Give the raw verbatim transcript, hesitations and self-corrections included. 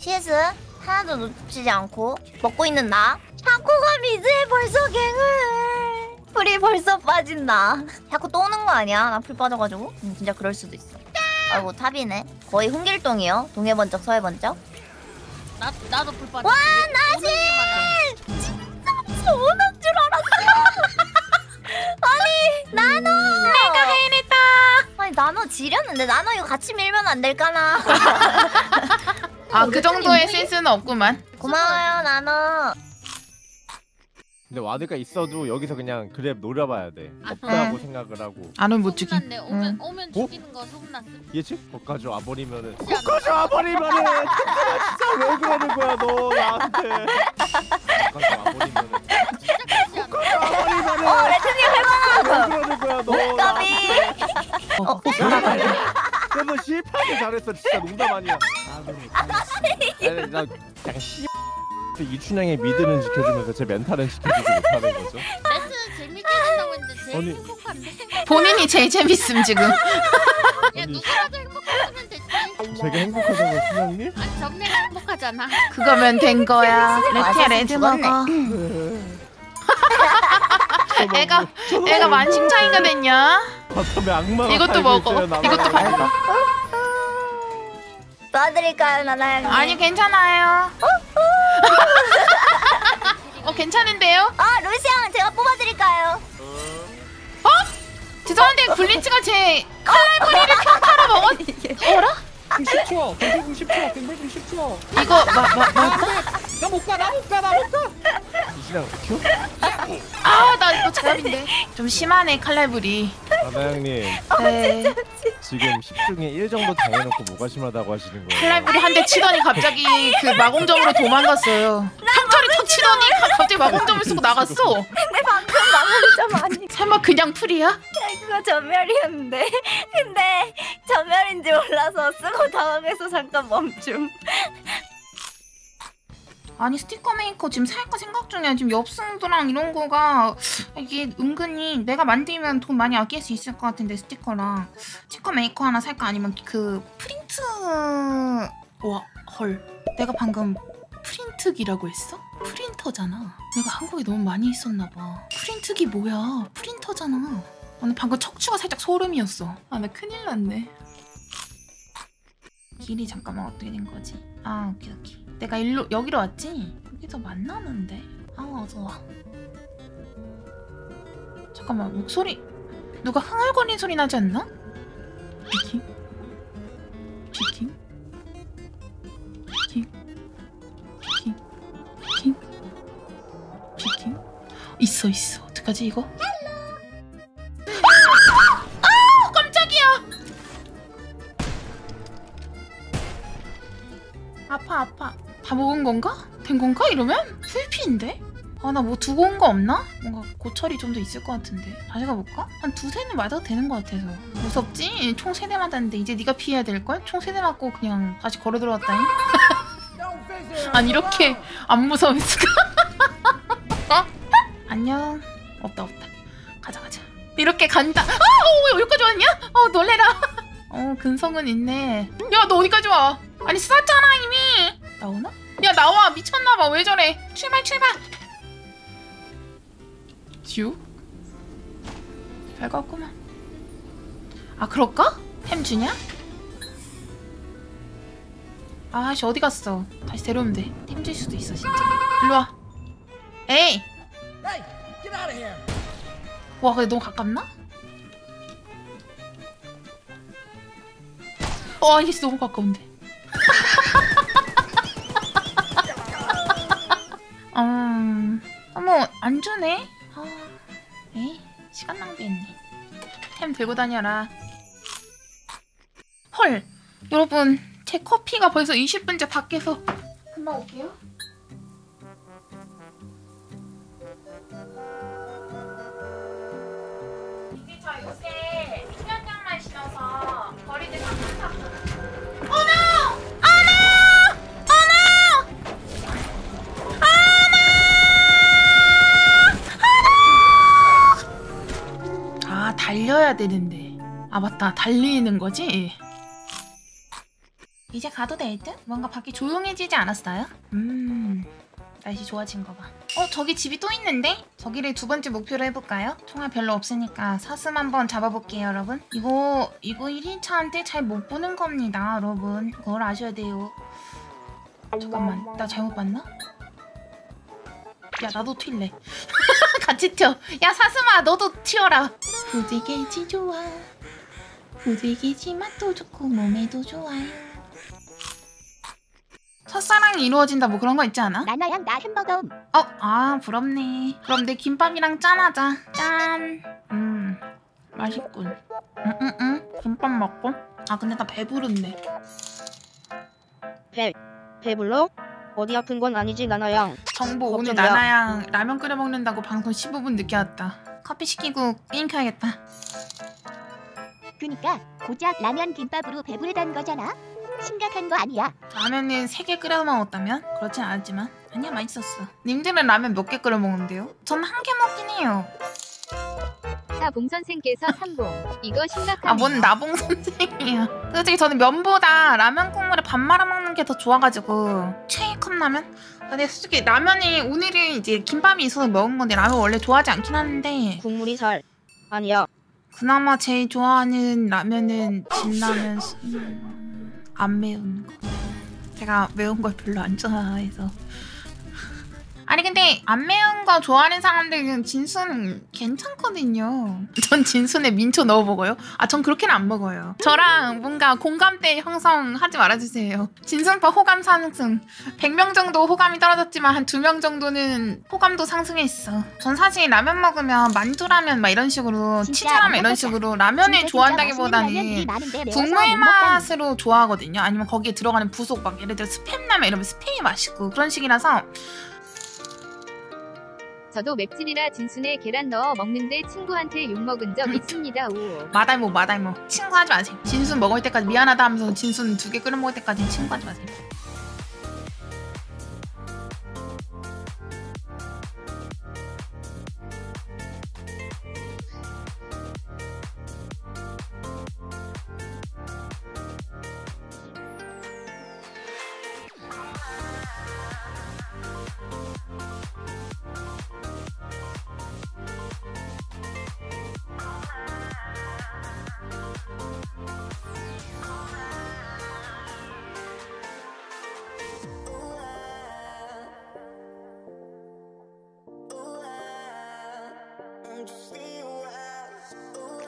티에스 하나도 놓치지 않고 먹고 있는 나. 샤코가 미드에 벌써 갱을. 풀이 벌써 빠진다. 샤코 또 오는 거 아니야? 나 풀 빠져가지고. 음, 진짜 그럴 수도 있어. 아이고 탑이네. 거의 홍길동이요. 동해 번쩍 서해 번쩍. 나 나도 불 빠져. 와 나지. 진짜 오는 줄 알았어. 아니 나노. 내가 해냈다. 아니 나노 지렸는데 나노 이거 같이 밀면 안 될까나. 아 그 정도의 센스는 없구만. 고마워요 나노. 근데 와드가 있어도 여기서 그냥 그랩 노려봐야 돼. 아, 없다고 응. 생각을 하고. 안은 못 죽인. 소문났네. 오면 응. 오면 어? 죽이는 거 소문났어. 이해치? 거기까지 와버리면은 그렇지 않아? 거기까지 와버리면은 진짜 왜 그러는 거야 너 나한테. 거기까지 와버리면은 진짜 그렇지 않아? 거기까지 와버리면은 어 레트님 할만하다. 왜 그러는 거야 너 까비. 나한테. 어 그래서 실패하게 잘했어 진짜 농담 아니야. 아니 나 그냥 씨 이춘향의 미드는 지켜주면서 제 멘탈은 지켜주지 못하는 거죠. 레스 재밌게 한다고 했는데 제일 아니. 행복한데. 본인이 제일 재밌음 지금. 야 아니. 누구라도 행복했으면 됐지. 제가 행복하다고 춘향님? 아니 정내가 행복하잖아. 그거면 된 거야. 레티야 레드 먹어. 애가 애가 만식 차이거든요. 바텀에 악마가 이것도 살고 먹어. 있어요, 나만. 이것도 밟아. 도와드릴까요 나나양님? 아니 괜찮아요. 어 괜찮은데요? 아 루시앙 제가 뽑아드릴까요? 어? 죄송한데 블리츠가 제 칼날머리를 평타로 먹었. 어라? 십 초, 백백구 십 초, 백백구 십 초. 이거 마마 마. 나 못 가, 나 못 가, 나 못 가. 이시랑 큐? 아나 이거 제압인데. 좀 심하네 칼날불이. 나나양님 네. 지금 십 중에 일 정도 당해놓고 뭐가 심하다고 하시는 거예요? 칼날불이 한 대 치더니 갑자기 그 마공점으로 도망갔어요. 상처를 턱 치더니 가- 갑자기 마공점을 쓰고 나갔어. 근데 방금 마무리점 아니. 설마 그냥 풀이야? 그거 전멸이었는데. 근데 전멸인지 몰라서 쓰고 당황해서 잠깐 멈춤. 아니 스티커 메이커 지금 살까 생각 중이야. 지금 엽승도랑 이런 거가 이게 은근히 내가 만들면 돈 많이 아낄 수 있을 것 같은데 스티커랑 스티커 메이커 하나 살까 아니면 그 프린트 와 헐 내가 방금 프린트기라고 했어? 프린터잖아. 내가 한국에 너무 많이 있었나 봐. 프린트기 뭐야? 프린터잖아. 오늘 방금 척추가 살짝 소름이었어. 아 나 큰일 났네. 길이 잠깐만 어떻게 된 거지? 아 오케이 오케이. 내가 일로 여기로 왔지? 여기서 만나는데? 아 어서 와. 잠깐만 목소리 누가 흥얼거리는 소리 나지 않나? 비킹? 비킹? 비킹? 비킹? 비킹? 비킹? 있어 있어. 어떡하지 이거? 아 깜짝이야. 아파 아파. 다 먹은 건가? 된 건가? 이러면? 풀피인데? 아 나 뭐 두고 온 거 없나? 뭔가 고철이 좀 더 있을 것 같은데 다시 가볼까? 한 두세는 맞아도 되는 것 같아서. 무섭지? 총 세 대 맞았는데 이제 네가 피해야 될걸? 총 세 대 맞고 그냥 다시 걸어 들어왔다잉? 아니 이렇게 안 무서울 수가. 어? 안녕. 없다 없다. 가자 가자. 이렇게 간다. 아! 어, 여기까지 왔냐? 어 놀래라. 어 근성은 있네. 야 너 어디까지 와? 아니 쐈잖아 이미. 나오나? 야 나와. 미쳤나봐. 왜 저래. 출발 출발. 듀? 잘 갔구만. 아 그럴까? 햄 주냐? 아씨 어디 갔어. 다시 데려오면 돼. 햄 줄 수도 있어 진짜. 일로와. 에이. 와 근데 너무 가깝나? 와 이게 너무 가까운데. 음, 어머 안 주네. 아, 에이 시간 낭비했네. 템 들고 다녀라. 헐, 여러분 제 커피가 벌써 이십 분째 밖에서. 금방 올게요. 이게 저 요새 수면장만 신어서 거리를 잠깐 잡고. 어머! 어머! 아 달려야 되는데. 아 맞다 달리는 거지? 이제 가도 될 듯? 뭔가 밖이 조용해지지 않았어요? 음... 날씨 좋아진 거 봐. 어? 저기 집이 또 있는데? 저기를 두 번째 목표로 해볼까요? 총알 별로 없으니까 사슴 한번 잡아볼게요 여러분. 이거 이거 일 인차한테 잘 못 보는 겁니다 여러분. 그걸 아셔야 돼요. 잠깐만 나 잘못 봤나? 야 나도 튈래. 같이 튀어. 야 사슴아 너도 튀어라. 부지개지 좋아. 부지개지 맛도 좋고 몸에도 좋아요. 첫사랑이 이루어진다 뭐 그런 거 있지 않아? 나나양 나 햄버거. 어? 아 부럽네. 그럼 내 김밥이랑 짠하자. 짠. 음 맛있군. 응응응. 김밥 먹고. 아 근데 나 배부른데. 배 배불러? 어디 아픈 건 아니지 나나양. 정보 오늘 걱정이야. 나나양 라면 끓여 먹는다고 방송 십오 분 늦게 왔다. 커피 시키고 게임 켜야겠다. 그니까 고작 라면 김밥으로 배부르단 거잖아. 심각한 거 아니야. 라면을 세 개 끓여 먹었다면? 그렇진 않았지만 아니야 맛있었어. 님들은 라면 몇 개 끓여 먹는데요? 전 한 개 먹긴 해요. 나봉 선생께서 삼봉. 이거 심각하네요. 아 뭔 나봉 선생이야. 솔직히 저는 면보다 라면 국물에 밥 말아 먹는 게 더 좋아가지고 최애컵 라면? 근데 솔직히 라면이 오늘은 이제 김밥이 있어서 먹은 건데 라면 원래 좋아하지 않긴 하는데 국물이 살 아니야. 그나마 제일 좋아하는 라면은 진라면 음, 안 매운 거. 제가 매운 걸 별로 안 좋아해서. 아니 근데 안 매운 거 좋아하는 사람들은 진순 괜찮거든요. 전 진순에 민초 넣어 먹어요. 아 전 그렇게는 안 먹어요. 저랑 뭔가 공감대 형성하지 말아주세요. 진순파 호감 상승. 백 명 정도 호감이 떨어졌지만 한 두 명 정도는 호감도 상승했어. 전 사실 라면 먹으면 만두라면 막 이런 식으로 진짜 치즈라면 이런 진짜 식으로 라면을 진짜 좋아한다기보다는 맛있는 라면들이 많은데 매워서 국물 못 먹겠네. 맛으로 좋아하거든요. 아니면 거기에 들어가는 부속 막 예를 들어 스팸 라면 이러면 스팸이 맛있고 그런 식이라서. 저도 맵진이라 진순에 계란 넣어 먹는데 친구한테 욕먹은 적 있습니다. 오. 마달모 마달모 친구 하지 마세요. 진순 먹을 때까지 미안하다 하면서 진순 두 개 끓여 먹을 때까지 친구 하지 마세요.